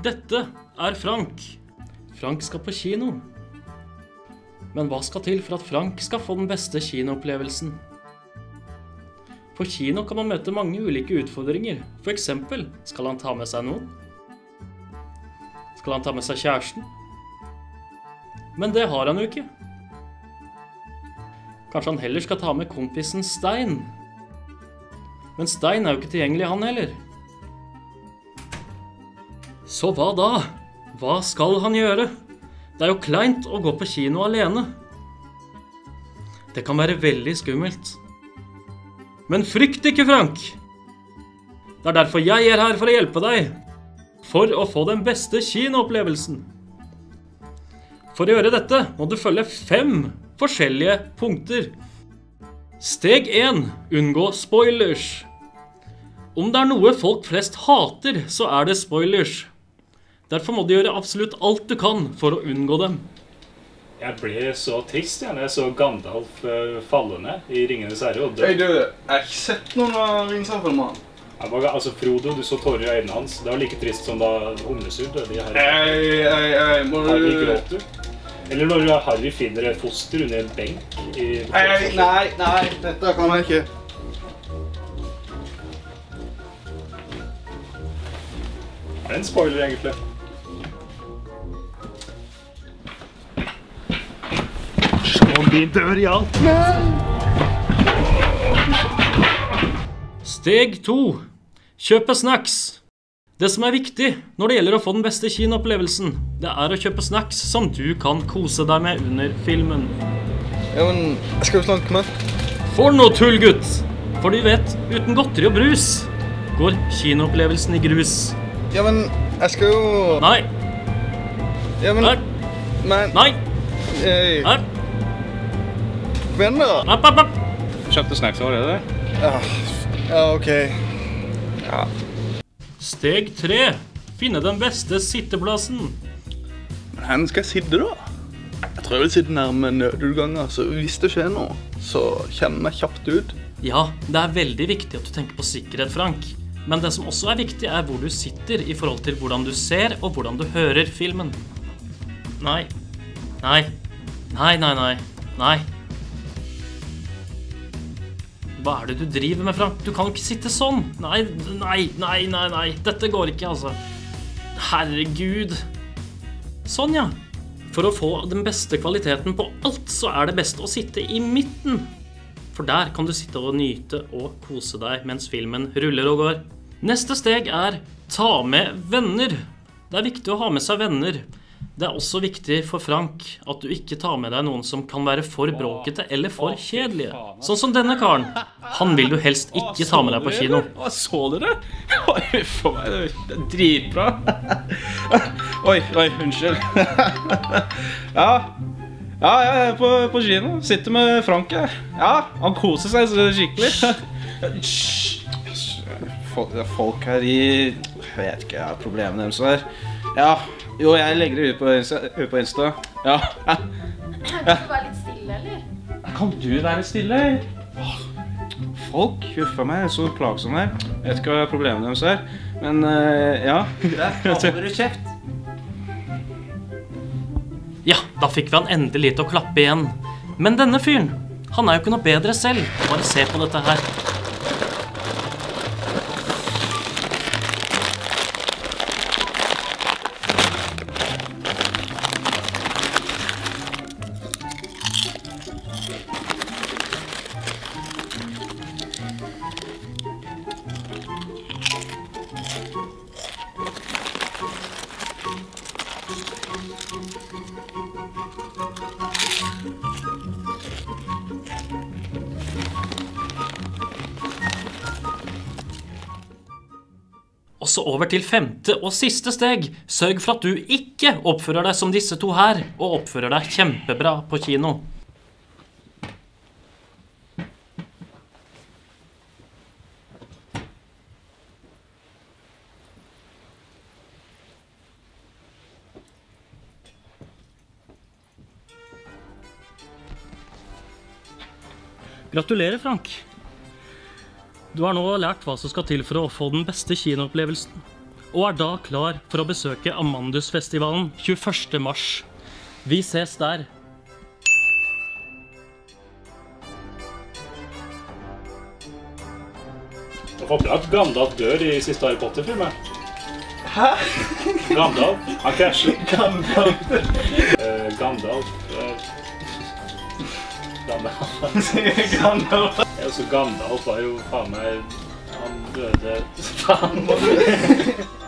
Dette er Frank. Frank skal på kino. Men hva skal til for at Frank skal få den beste kinoopplevelsen? På kino kan man møte mange ulike utfordringer. For eksempel, skal han ta med seg noen? Skal han ta med seg kjæresten? Men det har han jo ikke. Kanskje han heller skal ta med kompisen Stein? Men Stein er jo ikke tilgjengelig han heller. Så hva da? Hva skal han gjøre? Det er jo kleint å gå på kino alene. Det kan være veldig skummelt. Men frykt ikke, Frank! Det er derfor jeg er her for å hjelpe deg. For å få den beste kinoopplevelsen. For å gjøre dette må du følge 5 forskjellige punkter. Steg 1. Unngå spoilers. Om det er noe folk flest hater, så er det spoilers. Derfor må du gjøre absolutt alt du kan for å unngå dem. Jeg ble så trist når jeg så Gandalf falle ned i Ringenes herre. Hei du, jeg har ikke sett noen av Ringenes herre-filmene. Altså Frodo, du så tårer i øynene hans. Det var like trist som da Humlesur døde i Harry. Må du... Harry gråt du? Eller når Harry finner et foster under en benk i... Nei, dette kan jeg ikke. Det er en spoiler egentlig. Slå din dør i alt. Steg 2. Kjøpe snacks. Det som er viktig når det gjelder å få den beste kinoopplevelsen, det er å kjøpe snacks som du kan kose deg med under filmen. Ja, men jeg skal jo snakke med. For noe tull, gutt! For du vet, uten godteri og brus går kinoopplevelsen i grus. Ja, men jeg skal jo... Nei. Ja, men... Nei. Men... Nei. Nei. Venn da. App. Kjøpte snacks allerede? Ja, ok. Ja. Steg 3. Finne den beste sitteplassen. Men hvor skal jeg sitte da? Jeg tror jeg vil sitte nærme nødutganger, så hvis det skjer noe, så kommer jeg kjapt ut. Ja, det er veldig viktig at du tenker på sikkerhet, Frank. Men det som også er viktig er hvor du sitter i forhold til hvordan du ser og hvordan du hører filmen. Nei. Hva er det du driver med, Frank? Du kan ikke sitte sånn. Nei. Dette går ikke, altså. Herregud. Sånn, ja. For å få den beste kvaliteten på alt, så er det best å sitte i midten. For der kan du sitte og nyte og kose deg mens filmen ruller og går. Neste steg er ta med venner. Det er viktig å ha med seg venner. Det er også viktig for Frank at du ikke tar med deg noen som kan være for bråkete eller for kjedelige. Sånn som denne karen. Han vil du helst ikke ta med deg på kino. Så du det? Oi, for meg, det er dritbra. Oi, unnskyld. Ja, jeg er på kino. Sitter med Frank her. Ja, han koser seg så skikkelig. Folk her jeg vet ikke, jeg har problemene deres her. Ja, jo, jeg legger det ut på Insta. Ja. Kan du være litt stille, eller? Kan du være stille? Folk huffer meg så plagsomme her. Jeg vet ikke hva problemene deres er, men ja. Der holder du kjeft. Ja, da fikk vi han endelig til å klappe igjen. Men denne fyren, han er jo ikke noe bedre selv. Bare se på dette her. Og så over til 5. og siste steg. Sørg for at du ikke oppfører deg som disse to her, og oppfører deg kjempebra på kino. Gratulerer, Frank. Du har nå lært hva som skal til for å få den beste kinoopplevelsen. og er da klar for å besøke Amandusfestivalen 21. mars. Vi ses der. Jeg håper at Gandalf dør i siste Harry Potter-filmen. Hæ? Gandalf, han krasjer. Gandalf. Gandalf. Gandalf var jo faen meg... Han døde... Faen.